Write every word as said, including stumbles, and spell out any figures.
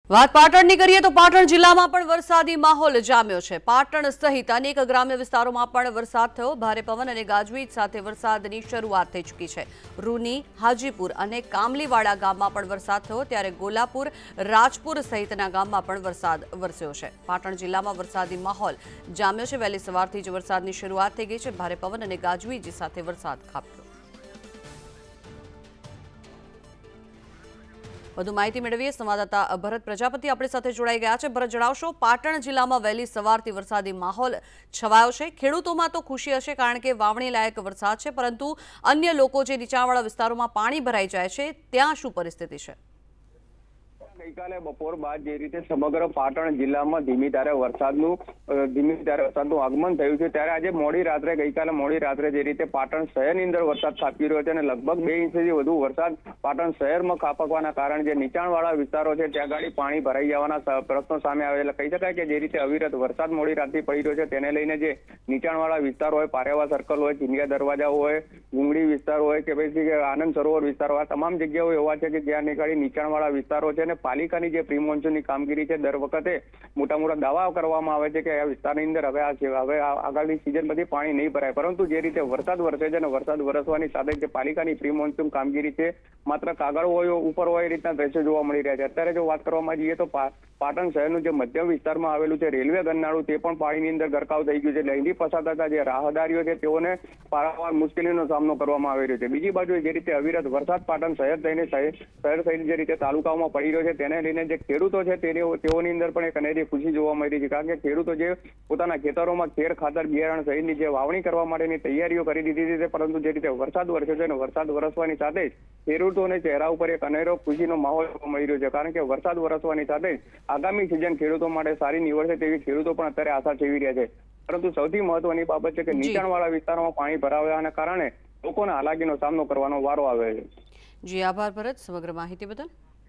વાત પાટણની કરીએ તો પાટણ જિલ્લામાં પણ વરસાદી માહોલ જામ્યો છે। પાટણ સહિત અનેક ગ્રામ્ય વિસ્તારોમાં પણ વરસાદ થયો। ભારે પવન અને ગાજવીજ સાથે વરસાદની શરૂઆત થઈ ચૂકી છે। રૂની, હાજીપુર અને કામલીવાડા ગામમાં પણ વરસાદ થયો, ત્યારે ગોલાપુર, રાજપુર સહિતના ગામમાં પણ વરસાદ વરસ્યો છે। પાટણ જિલ્લામાં વરસાદી માહોલ જામ્યો છે। વહેલી સવારથી જ વરસાદની શરૂઆત થઈ ગઈ છે। ભારે પવન અને ગાજવીજ સાથે વરસાદ ખાબક્યો। વધુ માહિતી મેળવીએ સંવાદદાતા ભરત પ્રજાપતિ આપણી સાથે જોડાઈ ગયા છે। ભરત, જણાવશો, પાટણ જિલ્લામાં વહેલી સવારથી વરસાદી માહોલ છવાયો છે। ખેડૂતોમાં તો ખુશી હશે કારણ કે વાવણી લાયક વરસાદ છે, પરંતુ અન્ય લોકો જે નીચાણવાળા વિસ્તારોમાં પાણી ભરાઈ જાય છે ત્યાં શું પરિસ્થિતિ છે? ગઈકાલે બપોર બાદ જે રીતે સમગ્ર પાટણ જિલ્લામાં ધીમી ધારે વરસાદનું ધીમી ધારે વરસાદનું આગમન થયું છે, ત્યારે આજે મોડી રાત્રે ગઈકાલે મોડી રાત્રે જે રીતે પાટણ શહેરની અંદર વરસાદ ખાબકી રહ્યો છે અને લગભગ બે ઇંચથી વધુ વરસાદ પાટણ શહેરમાં ખાબકવાના કારણે જે નીચાણવાળા વિસ્તારો છે ત્યાં ગાડી પાણી ભરાઈ જવાના પ્રશ્નો સામે આવે। એટલે કહી શકાય કે જે રીતે અવિરત વરસાદ મોડી રાતથી પડી રહ્યો છે તેને લઈને જે નીચાણવાળા વિસ્તારો હોય, પારેવા સર્કલ હોય, ચિંધિયા દરવાજા હોય, ગુંગળી વિસ્તાર હોય કે પછી આનંદ સરોવર વિસ્તાર હોય, આ તમામ જગ્યાઓ એવા છે કે જ્યાં નીકળી નીચાણવાળા વિસ્તારો છે અને પાલિકાની જે પ્રી મોન્સૂનની કામગીરી છે દર વખતે મોટા મોટા દાવા કરવામાં આવે છે કે આ વિસ્તારની અંદર હવે આ હવે આગામી સિઝન બધી પાણી નહીં ભરાય, પરંતુ જે રીતે વરસાદ વરસે છે અને વરસાદ વરસવાની સાથે જે પાલિકાની પ્રી મોન્સૂન કામગીરી છે માત્ર કાગળ હોય ઉપર હોય એ રીતના દ્રશ્યો જોવા મળી રહ્યા છે। અત્યારે જો વાત કરવામાં જઈએ તો પાટણ શહેરનું જે મધ્ય વિસ્તારમાં આવેલું છે રેલવે ગરનાળું તે પણ પાણીની અંદર ગરકાવ થઈ ગયું છે। એટલે અહીંથી પસાર થતા જે રાહદારીઓ છે તેઓને પારાવાર મુશ્કેલીનો સામનો કરવામાં આવી રહ્યો છે। બીજી બાજુ જે રીતે અવિરત વરસાદ પાટણ શહેર થઈને શહેર થઈને જે રીતે તાલુકાઓમાં પડી રહ્યો છે તેને લઈને જે ખેડૂતો છે તેઓની અંદર પણ એક અનેરી ખુશી જોવા મળી રહી છે, કારણ કે ખેડૂતો જે પોતાના ખેતરોમાં ખેર ખાતર બિયારણ સહિતની જે વાવણી કરવા માટેની તૈયારીઓ કરી દીધી છે, પરંતુ જે રીતે વરસાદ વરસે છે અને વરસાદ વરસવાની સાથે જ ખેડૂતોને ચહેરા ઉપર એક અનેરો ખુશીનો માહોલ જોવા મળી રહ્યો છે, કારણ કે વરસાદ વરસવાની સાથે જ આગામી સિઝન ખેડૂતો માટે સારી નીવડશે તેવી ખેડૂતો પણ અત્યારે આશા સેવી રહ્યા છે। પરંતુ સૌથી મહત્વની બાબત છે કે નીચાણવાળા વિસ્તારોમાં પાણી ભરાવાના કારણે લોકોને હાલાકીનો સામનો કરવાનો વારો આવે છે। જી આભાર ભરત, સમગ્ર માહિતી બદલ।